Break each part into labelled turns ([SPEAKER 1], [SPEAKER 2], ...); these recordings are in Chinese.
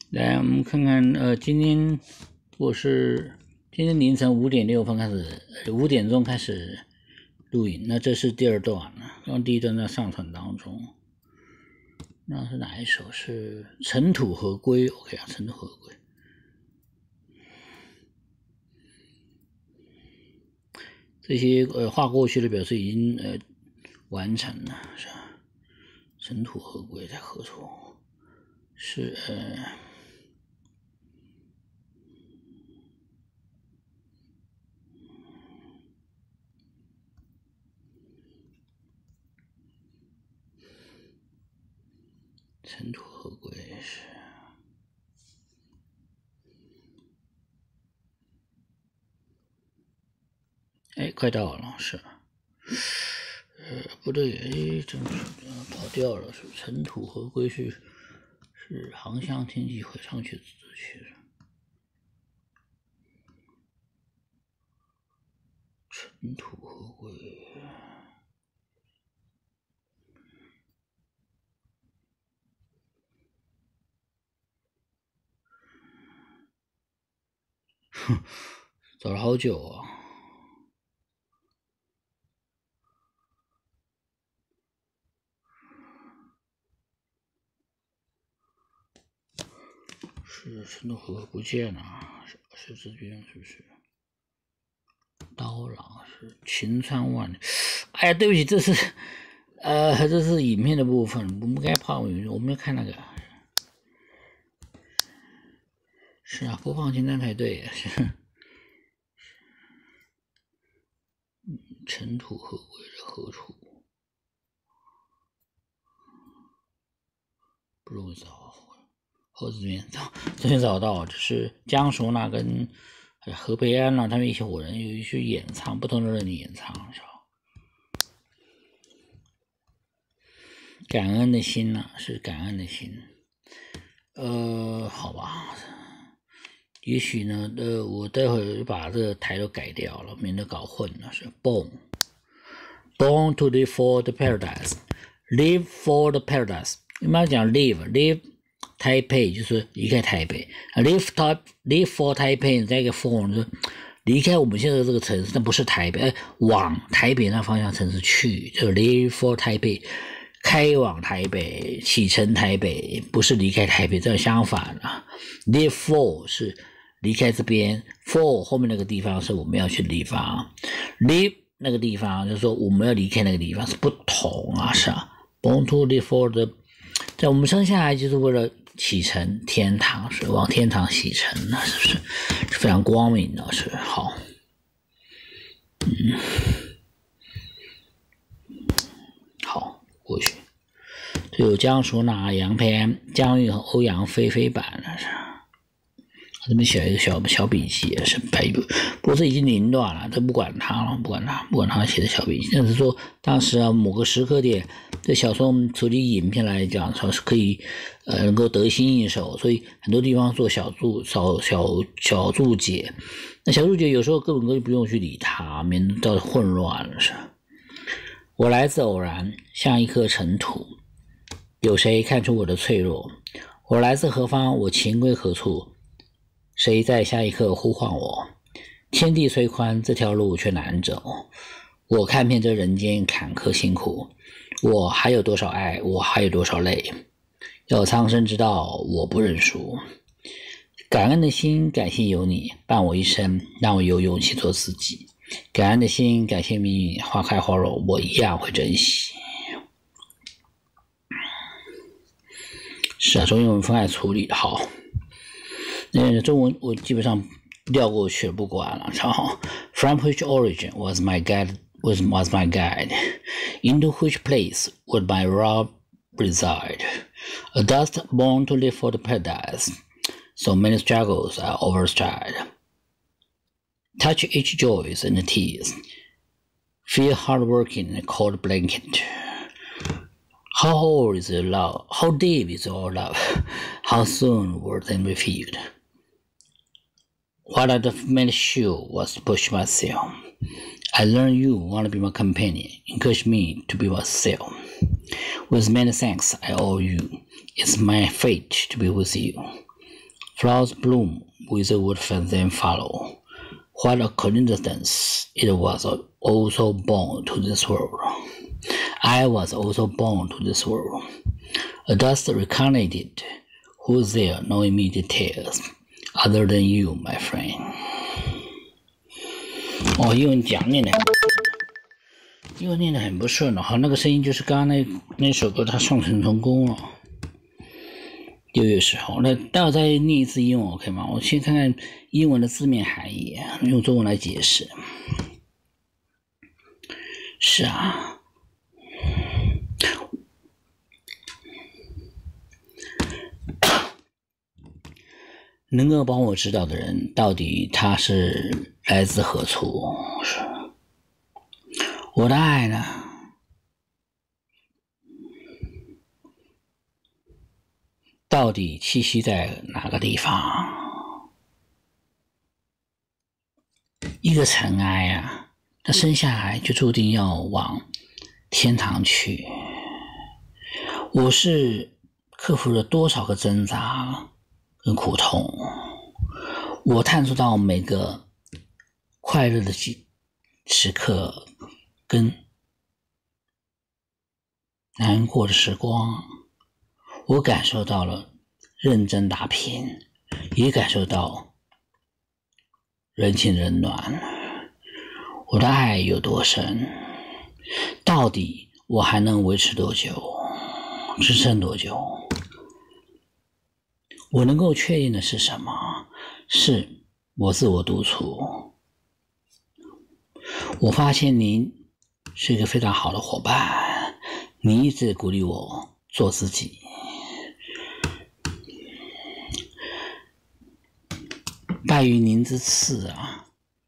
[SPEAKER 1] 来，我们看看，今天凌晨5:06开始，5点钟开始录影。那这是第二段了，刚第一段在上传当中。那是哪一首？是《尘土合归》。OK 啊，《尘土合归》。这些画过去的表示已经完成了，是吧？尘土合归在何处？是尘土合归是。快到了，是。不对，真是跑掉了，是尘土合归是航向天气会上去自去。尘土合归。找了好久啊。是尘土合归不见了，是这边是不是？刀郎是秦川万里。哎呀，对不起，这是影片的部分，我们该跑，我们要看那个。是啊，播放清单才对，是。尘土合归在何处？不容易找。后这边找到，这是江淑娜跟何佩安他们一伙人有一些演唱，不同的人的演唱，是吧？感恩的心呢，是感恩的心。好吧，也许呢，我待会儿把这个台都改掉了，免得搞混了。是 born to live for the paradise， live for the paradise。我们要讲 live台北就是离开台北 ，live for 台北，再一个 for 就是离开我们现在这个城市，但不是台北，往台北那方向城市去，就是 live for 台北，开往台北，启程台北，不是离开台北，这样相反了。live for 是离开这边 ，for 后面那个地方是我们要去的地方 ，live 那个地方就是说我们要离开那个地方是不同啊，是啊 ，born to live for the， 在我们生下来就是为了启程天堂，是往天堂启程的，是不是？是非常光明的，是好。好，过去。这有江淑娜、杨佩安、姜育和欧阳菲菲版的是。这边写一个小笔记，是白不过这已经凌乱了，这不管他了，不管他写的小笔记。但是说当时啊，某个时刻点，这小说处理影片来讲，说是可以能够得心应手，所以很多地方做小注解。那小注解有时候根本就不用去理它，免得到混乱了。是。我来自偶然，像一颗尘土，有谁看出我的脆弱？我来自何方？我情归何处？谁在下一刻呼唤我？天地虽宽，这条路却难走。我看遍这人间坎坷辛苦，我还有多少爱？我还有多少泪？要苍生之道，我不认输。感恩的心，感谢有你伴我一生，让我有勇气做自己。感恩的心，感谢命运，花开花落，我一样会珍惜。是啊，中英文分开处理好。中文我基本上撂过去了，不管了。然后 ，From which origin was my guide? Was my guide? Into which place would my robe reside? A dust born to live for the paradise. So many struggles are overstride. Touch each joys and tears. Feel hard work in a cold blanket. How old is your love? How deep is your love? How soon will they be filled? What I made sure was to push myself. I learned you want to be my companion, encourage me to be myself. With many thanks I owe you. It's my fate to be with you. Flowers bloom with the wood then follow. What a coincidence it was also born to this world. I was also born to this world. A dust reincarnated, who's there knowing me details, other than you, my friend. 哦，英文讲念的很不顺，英文念的很不顺了。好，那个声音就是刚刚那首歌，它上传成功了。6月10号，那待会再念一次英文 ，OK 吗？我先看看英文的字面含义，用中文来解释。是啊，能够帮我指导的人，到底他是来自何处？是我的爱呢？到底栖息在哪个地方？一个尘埃啊，它生下来就注定要往天堂去。我是克服了多少个挣扎跟苦痛，我探索到每个快乐的时刻跟难过的时光，我感受到了认真打拼，也感受到人情冷暖。我的爱有多深？到底我还能维持多久？支撑多久？我能够确定的是什么？是我自我独处。我发现您是一个非常好的伙伴，你一直鼓励我做自己。拜于您之赐啊，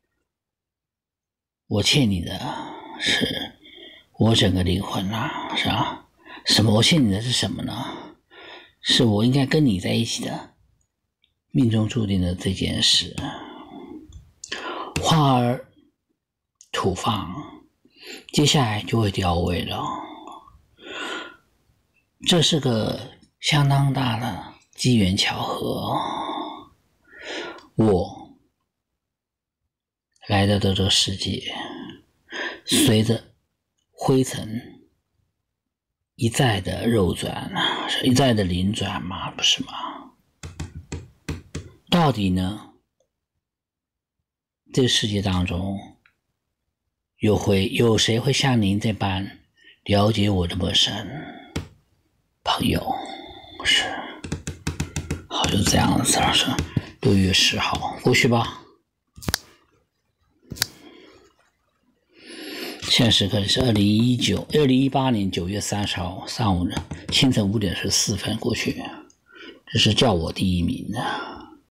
[SPEAKER 1] 我欠你的是我整个灵魂啊，是吧？什么？我欠你的是什么呢？是我应该跟你在一起的，命中注定的这件事。花儿吐放，接下来就会凋萎了。这是个相当大的机缘巧合。我来到这个世界，随着灰尘一再的肉转，一再的灵转嘛，不是吗？到底呢，这个世界当中有谁会像您这般了解我这么深？朋友，是，好，就这样子了，是6月10号，过去吧。现在时刻是2018年9月30号上午的清晨5点14分过去，这是叫我第一名的。